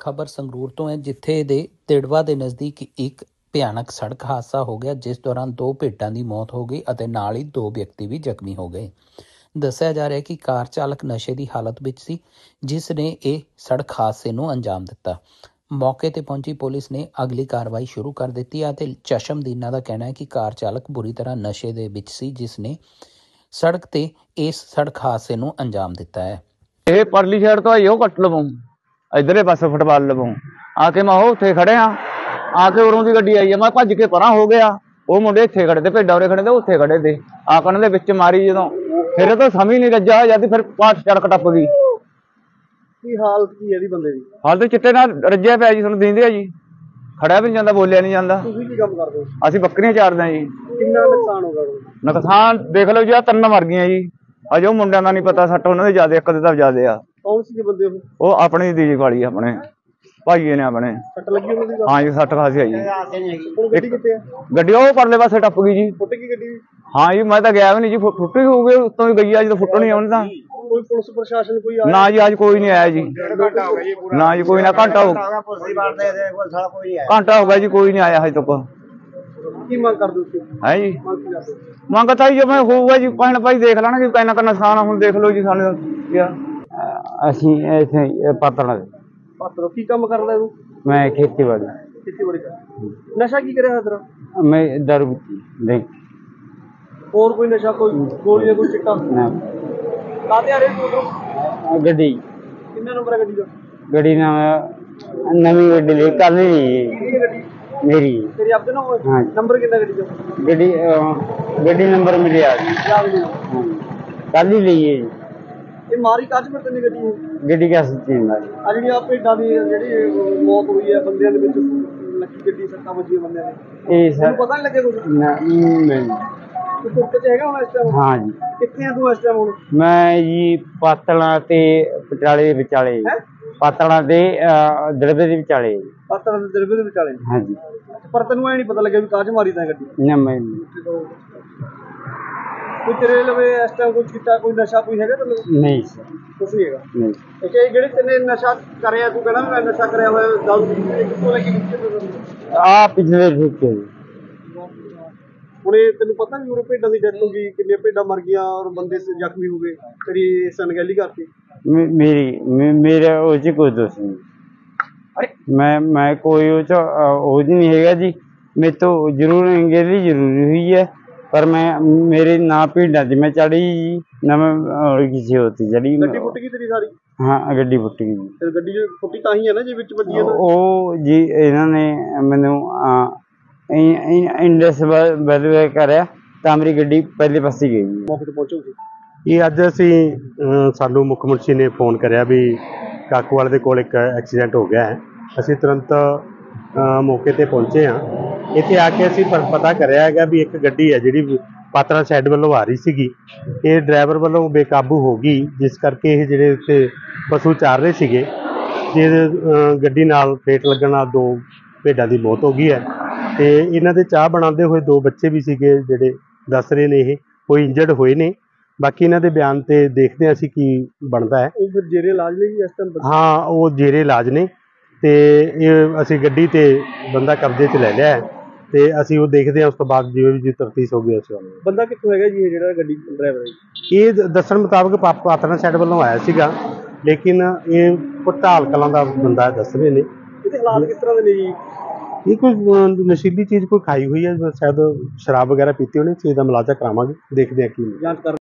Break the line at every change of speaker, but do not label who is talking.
ਖਬਰ ਸੰਗਰੂਰ ਤੋਂ ਹੈ, ਜਿੱਥੇ ਦੇ ਤਿੜਵਾ ਦੇ ਨਜ਼ਦੀਕ ਇੱਕ ਭਿਆਨਕ ਸੜਕ ਹਾਦਸਾ ਹੋ ਗਿਆ, ਜਿਸ ਦੌਰਾਨ 2 ਭੇਡਾਂ ਦੀ ਮੌਤ ਹੋ ਗਈ ਅਤੇ ਨਾਲ ਹੀ 2 ਵਿਅਕਤੀ ਵੀ ਜ਼ਖਮੀ ਹੋ ਗਏ। ਦੱਸਿਆ ਜਾ ਰਿਹਾ ਹੈ ਕਿ ਕਾਰ ਚਾਲਕ ਨਸ਼ੇ ਦੀ ਹਾਲਤ ਵਿੱਚ ਸੀ, ਜਿਸ ਨੇ ਇਹ ਸੜਕ ਹਾਦਸੇ ਨੂੰ ਅੰਜਾਮ ਦਿੱਤਾ। ਮੌਕੇ ਤੇ ਪਹੁੰਚੀ ਪੁਲਿਸ ਨੇ ਅਗਲੀ ਕਾਰਵਾਈ ਸ਼ੁਰੂ ਕਰ ਦਿੱਤੀ ਹੈ ਅਤੇ ਚਸ਼ਮਦੀਨਾਂ ਦਾ ਕਹਿਣਾ ਹੈ ਕਿ ਕਾਰ ਚਾਲਕ ਬੁਰੀ ਤਰ੍ਹਾਂ ਨਸ਼ੇ ਦੇ ਵਿੱਚ ਸੀ, ਜਿਸ ਨੇ ਸੜਕ ਤੇ ਇਸ ਸੜਕ ਹਾਦਸੇ ਨੂੰ ਅੰਜਾਮ ਦਿੱਤਾ ਹੈ।
ਇਹ ਪਰਲੀ ਸਾਈਡ ਤੋਂ ਆਈ, ਉਹ ਕੱਟ ਲਵੋ ਇਧਰਲੇ ਪਾਸੇ ਫੁੱਟਬਾਲ ਲਵੋ ਆ ਕੇ ਮੈਂ ਉੱਥੇ ਖੜਿਆ ਆ ਕੇ ਉਰੋਂ ਦੀ ਗੱਡੀ ਆਈ, ਮੈਂ ਭੱਜ ਕੇ ਪਰਾਂ ਹੋ ਗਿਆ। ਉਹ ਮੁੰਡੇ ਇੱਥੇ ਖੜੇ ਤੇ ਭੇਡਾਂ ਉਰੇ ਖੜੇ ਤੇ ਉੱਥੇ ਖੜੇ ਤੇ ਆਕਣ ਦੇ ਵਿੱਚ ਮਾਰੀ, ਜਦੋਂ ਫਿਰ ਤਾਂ ਸਮਝ ਨਹੀਂ ਰੱਜਾ ਜਦ ਫਿਰ ਪਾਠ ਸੜਕ ਟੱਪ ਗਈ।
ਕੀ ਹਾਲਤ ਕੀ ਹੈ ਇਹਦੀ ਬੰਦੇ ਦੀ?
ਹਾਲਤ ਚਿੱਟੇ ਨਾਲ ਰੱਜਿਆ ਪਿਆ ਜੀ, ਤੁਹਾਨੂੰ ਦਿੰਦੇ ਆ ਜੀ, ਖੜਿਆ ਵੀ ਨਹੀਂ ਜਾਂਦਾ, ਬੋਲਿਆ ਨਹੀਂ ਜਾਂਦਾ।
ਤੁਸੀਂ ਕੀ ਕੰਮ ਕਰਦੇ ਹੋ?
ਅਸੀਂ ਬੱਕਰੀਆਂ ਚਾਰਦੇ ਹਾਂ ਜੀ।
ਕਿੰਨਾ ਨੁਕਸਾਨ ਹੋ ਗਿਆ?
ਨੁਕਸਾਨ ਦੇਖ ਲਓ ਜੀ, 3 ਮਰ ਗਈਆਂ ਜੀ। ਅਜੇ ਉਹ ਮੁੰਡਿਆਂ ਦਾ ਨਹੀਂ ਪਤਾ, ਸੱਟ ਉਹਨਾਂ ਦੇ ਜ਼ਿਆਦਾ, ਇੱਕ ਦੇ ਤਾਂ ਜ਼ਿਆਦੇ ਆ।
ਕੌਣ ਸੀ ਬੰਦੇ
ਉਹ ਆਪਣੀ ਦੀ ਵਾਲੀ ਆਪਣੇ ਭਾਈਏ ਨੇ ਆਪਣੇ।
ਸੱਟ ਲੱਗੀ ਉਹਨਾਂ ਦੀ?
ਹਾਂ ਜੀ, ਸੱਟ ਖਾਸੀ ਆਈ ਜੀ।
ਗੱਡੀ ਕਿੱਥੇ ਹੈ?
ਗੱਡੀ ਉਹ ਪਰਲੇ ਪਾਸੇ ਟੱਪ ਗਈ ਜੀ।
ਫੁੱਟ ਗਈ ਗੱਡੀ?
ਹਾਂ ਜੀ, ਮੈਂ ਤਾਂ ਗਿਆ ਵੀ ਨਹੀਂ ਜੀ, ਫੁੱਟੀ ਹੋ ਗਈ ਉੱਤੋਂ ਹੀ ਗਈ ਆ, ਜਦੋਂ ਫੁੱਟਣੀ ਆਉਣੀ ਤਾਂ।
ਕੋਈ ਪੁਲਿਸ ਪ੍ਰਸ਼ਾਸਨ ਕੋਈ ਆਇਆ?
ਨਾ ਜੀ, ਅੱਜ ਕੋਈ ਨਹੀਂ ਆਇਆ ਜੀ। ਨਾ ਜੀ, ਕੋਈ ਨਾ, ਘੰਟਾ ਹੋ ਗਿਆ ਜੀ, ਕੋਈ ਨਹੀਂ ਆਇਆ ਹਜੇ ਤੱਕ।
ਕੀ ਮੰਗ ਕਰਦੇ ਹੋ ਤੁਸੀਂ?
ਹੈ ਜੀ, ਮੰਗ ਤਾਂ ਜੀ ਮੈਂ ਹੋਊਗਾ ਜੀ, ਭੈਣ ਭਾਈ ਦੇਖ ਲੈਣਗੇ ਕਿੰਨਾ ਕੁ ਨੁਕਸਾਨ ਆ। ਹੁਣ ਦੇਖ ਲਓ ਜੀ, ਸਾਨੂੰ ਅਸੀਂ ਇੱਥੇ ਪਾਤੜਾ
ਪਾਤਰੋ ਕੀ ਕੰਮ ਕਰਦਾ ਤੂੰ?
ਮੈਂ ਖੇਤੀਬਾੜੀ
ਕਰ। ਨਸ਼ਾ ਕੀ ਕਰਿਆ ਹੈ ਤੇਰਾ?
ਮੈਂ ਦਾਰੂ ਦੇਖ
ਹੋਰ ਕੋਈ ਨਸ਼ਾ, ਕੋਈ ਗੋਲੀਆਂ, ਕੋਈ ਚਿੱਟਾ? ਕਾਹਦੇ ਆ ਰਹੇ ਤੂੰ?
ਗੱਡੀ।
ਕਿੰਨਾ ਨੰਬਰ ਹੈ ਗੱਡੀ ਦਾ?
ਗੱਡੀ ਨਵੀਂ ਗੱਡੀ ਲਈ ਕੱਲ ਲਈ
ਗੱਡੀ
ਮੇਰੀ।
ਤੇਰੀ ਆਪਦੇ ਨਾਮ?
ਹਾਂ।
ਨੰਬਰ ਕਿੰਨਾ ਗੱਡੀ ਦਾ?
ਗੱਡੀ ਨੰਬਰ ਮਿਲਿਆ ਕੱਲ ਹੀ ਲਈ ਹੈ ਜੀ।
ਇਹ ਮਾਰੀ ਕਾਜ ਪਰ ਤੈਨੂੰ ਗੱਡੀ?
ਗੱਡੀ ਕਿਆ ਸੱਚੀ ਮਾਰੀ
ਆ ਜਿਹੜੀ ਆ ਭੇਡਾਂ ਦੀ ਜਿਹੜੀ ਮੌਤ ਹੋਈ ਹੈ ਬੰਦਿਆਂ ਦੇ ਵਿੱਚ, ਲੱਗੀ ਗੱਡੀ ਸੱਟਾਂ ਵੱਜੀਆਂ ਬੰਦਿਆਂ ਦੇ,
ਇਹ ਸਰ
ਪਤਾ ਨਹੀਂ ਲੱਗਿਆ ਕੁਝ?
ਨਹੀਂ।
ਤੂੰ ਤੁਰਕ ਚ ਹੈਗਾ ਹੁਣ ਇਸ ਟਾਈਮ?
ਹਾਂ ਜੀ।
ਕਿੱਥੇ ਆ ਤੂੰ ਇਸ ਟਾਈਮ ਹੁਣ?
ਮੈਂ ਜੀ ਪਾਤਲਾਂ ਤੇ ਪਟਿਆਲੇ ਦੇ ਵਿਚਾਲੇ। ਪਾਤਲਾਂ ਤੇ ਦੜਬੇ ਦੇ ਵਿਚਾਲੇ।
ਪਾਤਲਾਂ ਤੇ ਦੜਬੇ ਦੇ ਵਿਚਾਲੇ?
ਹਾਂ ਜੀ।
ਪਰ ਤੈਨੂੰ ਐ ਨਹੀਂ ਪਤਾ ਲੱਗਿਆ ਵੀ ਕਾਜ ਮਾਰੀ ਤਾਂ ਗੱਡੀ?
ਨਾ ਮੈਂ
ਕੋਈ ਤੇਰੇ ਲਵੇ ਇਸ ਟਾਈਮ ਕੁਝ ਕੀਤਾ, ਕੋਈ ਨਸ਼ਾ ਕੋਈ ਹੈਗਾ ਤੈਨੂੰ?
ਨਹੀਂ ਸਰ,
ਕੁਛ ਨਹੀਂ ਹੈਗਾ।
ਨਹੀਂ।
ਅੱਛਾ, ਇਹ ਜਿਹੜੇ ਤੈਨੇ ਨਸ਼ਾ ਕਰਿਆ, ਤੂੰ ਕਹਿੰਦਾ ਮੈਂ ਨਸ਼ਾ ਕਰਿਆ ਹੋਇਆ, ਦਾਰੂ ਕਿੱਥੋਂ ਲੈ ਕੇ
ਆ ਪਿਛਲੇ ਠੇਕੇ ਜੀ।
ਹੁਣ ਇਹ ਤੈਨੂੰ ਪਤਾ ਵੀ ਉਰੇ ਭੇਡਾਂ ਦੀ ਡੈਥ ਹੋ ਗਈ, ਕਿੰਨੀਆਂ ਭੇਡਾਂ ਮਰ ਗਈਆਂ ਔਰ ਬੰਦੇ ਜ਼ਖਮੀ ਹੋ ਗਏ, ਤੇਰੀ ਅਣਗਹਿਲੀ ਕਰਤੀ?
ਮੇਰਾ ਉਹ 'ਚ ਕੋਈ ਦੋਸ਼ ਨਹੀਂ। ਮੈਂ ਕੋਈ ਉਹ 'ਚ ਉਹ ਨਹੀਂ ਹੈਗਾ ਜੀ। ਮੇਰੇ ਤੋਂ ਜ਼ਰੂਰ ਅਣਗਹਿਲੀ ਜ਼ਰੂਰੀ ਹੋਈ ਹੈ, ਪਰ ਮੈਂ ਮੇਰੇ ਨਾ ਭੇਡਾਂ 'ਚ ਮੈਂ ਚੜੀ ਜੀ, ਨਾ ਮੈਂ ਕਿਸੇ ਹੋਤੀ ਚੜੀ।
ਗੱਡੀ ਫੁੱਟ ਗਈ ਤੇਰੀ ਸਾਰੀ?
ਹਾਂ, ਗੱਡੀ ਫੁੱਟ ਗਈ ਜੀ।
ਤੇ ਗੱਡੀ ਜੋ ਫੁੱਟੀ ਤਾਂ ਹੀ ਹੈ ਨਾ, ਜੇ ਵਿੱਚ ਵੱਜੀ ਹੈ?
ਉਹ ਜੀ ਇਹਨਾਂ ਨੇ ਮੈਨੂੰ ਇੰਡਸ ਬਦਲ ਕਰਿਆ ਤਾਂ ਮੇਰੀ ਗੱਡੀ ਪਹਿਲੇ ਪਾਸੇ ਗਈ।
ਮੌਕੇ ਤੇ ਪਹੁੰਚੋ ਤੁਸੀਂ?
ਇਹ ਅੱਜ ਅਸੀਂ ਸਾਨੂੰ ਮੁੱਖ ਮੁਨਸ਼ੀ ਨੇ ਫੋਨ ਕਰਿਆ ਵੀ ਕਾਕੂਵਾਲ ਦੇ ਕੋਲ ਇੱਕ ਐਕਸੀਡੈਂਟ ਹੋ ਗਿਆ ਹੈ। ਅਸੀਂ ਤੁਰੰਤ ਮੌਕੇ ਤੇ ਪਹੁੰਚੇ ਹਾਂ। ਇੱਥੇ ਆ ਕੇ ਅਸੀਂ ਪਤਾ ਕਰਿਆ ਹੈਗਾ ਵੀ ਇੱਕ ਗੱਡੀ ਹੈ ਜਿਹੜੀ ਪਾਤੜਾ ਸਾਈਡ ਵੱਲੋਂ ਆ ਰਹੀ ਸੀਗੀ, ਇਹ ਡਰਾਈਵਰ ਵੱਲੋਂ ਬੇਕਾਬੂ ਹੋ ਗਈ, ਜਿਸ ਕਰਕੇ ਇਹ ਜਿਹੜੇ ਉੱਥੇ ਪਸ਼ੂ ਚਾਰ ਰਹੇ ਸੀਗੇ, ਜੇ ਗੱਡੀ ਨਾਲ ਫੇਟ ਲੱਗਣ ਨਾਲ 2 ਭੇਡਾਂ ਦੀ ਮੌਤ ਹੋ ਗਈ ਹੈ। ਤੇ ਇਹਨਾਂ ਦੇ ਚਾਹ ਬਣਾਉਂਦੇ ਹੋਏ 2 ਬੱਚੇ ਵੀ ਸੀਗੇ, ਜਿਹੜੇ ਦੱਸ ਰਹੇ ਨੇ ਇਹ ਕੋਈ ਇੰਜਰਡ ਹੋਏ ਨੇ। ਬਾਕੀ ਇਹਨਾਂ ਦੇ ਬਿਆਨ ਤੇ ਦੇਖਦੇ ਹਾਂ ਅਸੀਂ ਕੀ ਬਣਦਾ ਹੈ।
ਉਹ ਫਿਰ ਜੇਰੇ ਇਲਾਜ ਲਈ ਇਸ ਟਾਈਮ?
ਹਾਂ, ਉਹ ਜੇਰੇ ਇਲਾਜ ਨੇ ਤੇ ਇਹ ਅਸੀਂ ਗੱਡੀ ਤੇ ਬੰਦਾ ਕਬਜ਼ੇ 'ਚ ਲੈ ਲਿਆ ਹੈ ਤੇ ਅਸੀਂ ਉਹ ਦੇਖਦੇ ਹਾਂ, ਉਸ ਤੋਂ ਬਾਅਦ ਜਿਵੇਂ ਵੀ ਤਫਤੀਸ਼ ਹੋ ਗਈ ਉਸ ਵੱਲ।
ਬੰਦਾ ਕਿੱਥੋਂ ਹੈਗਾ ਜੀ ਇਹ ਜਿਹੜਾ ਗੱਡੀ ਡਰਾਈਵਰ ਹੈ? ਇਹ
ਦੱਸਣ ਮੁਤਾਬਕ ਪਾਤੜਾ ਸਾਈਡ ਵੱਲੋਂ ਆਇਆ ਸੀਗਾ, ਲੇਕਿਨ ਇਹ ਪਟਾਲ ਕਲਾਂ ਦਾ ਬੰਦਾ ਦੱਸ ਰਹੇ ਨੇ।
ਇਹਦੇ ਹਾਲਾਤ ਕਿਸ ਤਰ੍ਹਾਂ ਦੇ ਨੇ ਜੀ?
ਇਹ ਕੋਈ ਨਸ਼ੀਲੀ ਚੀਜ਼ ਕੋਈ ਖਾਈ ਹੋਈ ਹੈ, ਸ਼ਾਇਦ ਸ਼ਰਾਬ ਵਗੈਰਾ ਪੀਤੀ ਹੋਣੀ। ਚੀਜ਼ ਦਾ ਮੁਲਾਜ਼ਾ ਕਰਾਵਾਂਗੇ, ਦੇਖਦੇ ਹਾਂ ਕੀ
ਜਾਂਚ ਕਰ